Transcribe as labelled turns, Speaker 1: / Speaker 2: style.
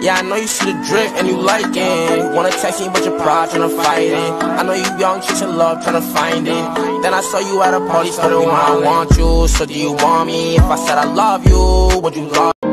Speaker 1: Yeah, I know you see the drip and you like it. Wanna text me but your pride tryna fight it. I know you young, chasing love, tryna find it. Then I saw you at a party, started wanting. I want you, so do you want me? If I said I love you, would you love me?